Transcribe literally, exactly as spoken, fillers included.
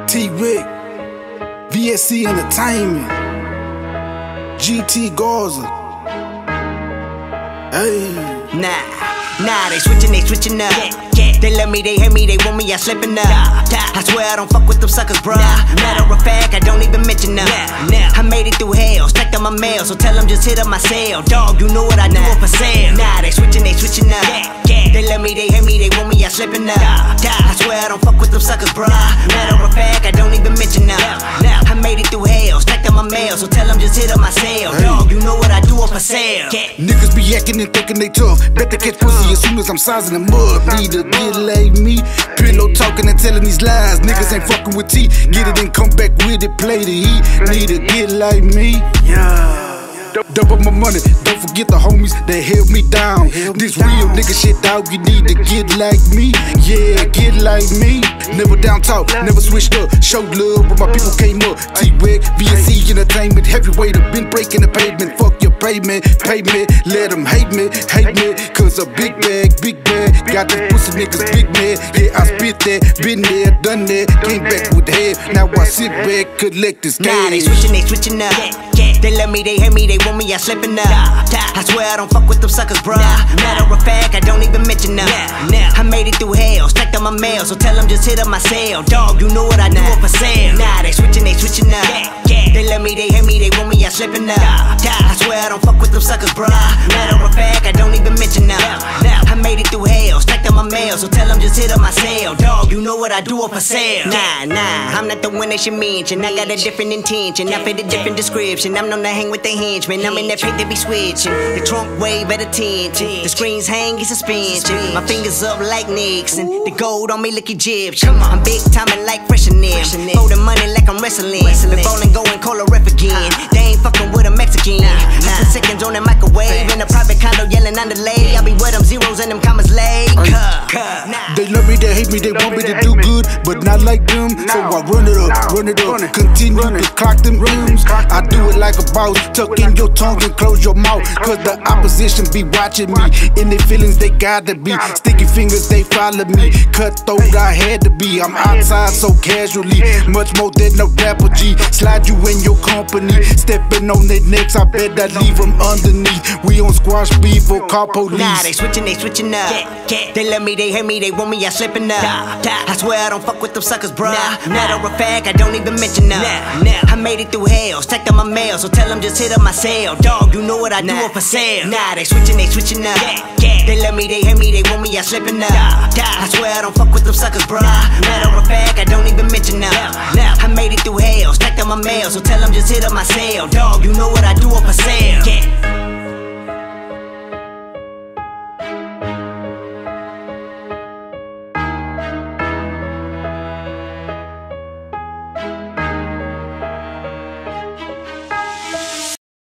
T-Rick, V S C Entertainment, G T Garza. Hey. Nah, nah, they switching, they switching up. Yeah, yeah. They love me, they hate me, they want me, I slipping up. I swear I don't fuck with them suckers, bruh. Matter of fact, I don't even mention them. I made it through hell, stacked on my mail, so tell them just hit up my cell. Dog, you know what I do it for sale. Nah, they switching, they switching up. Yeah, they love me, they hate me, they want me, I slipping up. I swear I don't fuck with them suckers, bruh. Matter of fact, I don't even mention them. I made it through hell, stacked on my mail, so tell them just hit up my cell. Dog, you know what I do it for sale. Niggas be acting and thinking they tough. Bet they catch pussy as soon as I'm sizing them up. Need to get like me. Pillow talking and telling these lies. Niggas ain't fucking with T. Get it and come back with it, play the heat. Need to get like me. Yeah. Double my money, don't forget the homies that held me down. This real nigga shit, dog, you need to get like me. Yeah, get like me. Never down talk, never switched up. Showed love when my people came up. T-Rick, V S C Entertainment, heavyweight, I've been breaking the pavement. Fuck your payment, payment. Let them hate me, hate me. Cause a big bag, big bag. Got these pussy niggas big mad. Yeah, I spit that, been there, done that. Came back with the head, now I sit back, collect this cash. Nah, they switching, they switching up. They love me, they hate me, they want me, I slipping up. I swear I don't fuck with them suckers, bruh. Matter of fact, I don't even mention them. I made it through hell, stacked on my mail, so tell them just hit up my cell. Dog, you know what I do it for sale. Nah, they switching, they switching up. They love me, they hate me, they want me, I slipping up. I swear I don't fuck with them suckers, bruh. Matter of fact, I don't even mention them. I made it through hell, stacked on my mail, so tell them just hit up my cell. Dog, you know what I do it for sale. Nah, nah, I'm not the one they should mention. I got a different intention, I fit a different description. I'm known to hang with the henchmen, I'm in that paint they be switching. The trunk wave at attention, the screens hang in suspension. My fingers up like Nixon, the gold on me look Egyptian. I'm big timing like fresh and them, folding money like I'm wrestling. The bowling going call a ref again, they ain't fucking with a Mexican. I put seconds on that microwave, in a private condo yelling on the lay. I be where them zeros and them commas lay. They love me, they hate me, they want me to do good, but not like them. So I run it up, run it up, continue to clock them rims. I do it like a boss, tuck in your tongue and close your mouth. Cause the opposition be watching me, in their feelings they gotta be. Sticky fingers, they follow me. Cutthroat, I had to be. I'm outside so casually, much more than a rapper G. Slide you in your company, stepping on their necks, I bet I leave them underneath. We on squash beef or car police. Nah, they switching, they switching up. They love me, they hate me, they want me, I slipping up. I swear I don't fuck with them suckers, bruh. Matter of fact, I don't even mention them. I made it through hell, stacked on my mail, so tell them just hit up my cell. Dog, you know what I do it for sale. Nah, they switching, they switching up. They love me, they hate me, they want me, I slipping up. I swear I don't fuck with them suckers, bruh. Matter of fact, I don't even mention them. I made it through hell, stacked on my mail, so tell them just hit up my cell. Dog, you know what I do it for sale.